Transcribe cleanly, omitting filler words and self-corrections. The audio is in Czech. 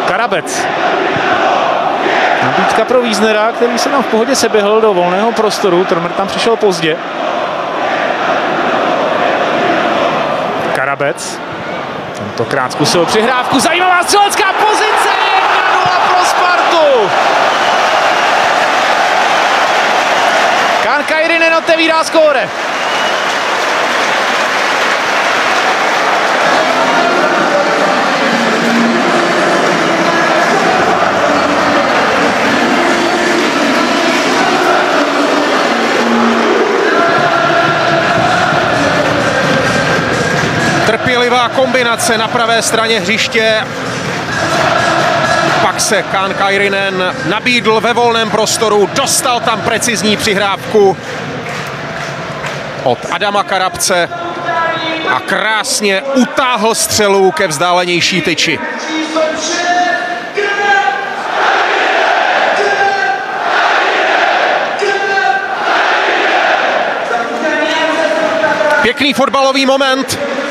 Karabec. Nabídka pro Wiesnera, který se tam v pohodě seběhl do volného prostoru. Trmer tam přišel pozdě. Karabec. Tentokrát zkusil přihrávku. Zajímavá střelecká pozice. 1-0 pro Spartu. Kairinen otevírá skóre. Trpělivá kombinace na pravé straně hřiště. Pak se Kairinen nabídl ve volném prostoru, dostal tam precizní přihrávku od Adama Karabce a krásně utáhl střelu ke vzdálenější tyči. Pěkný fotbalový moment.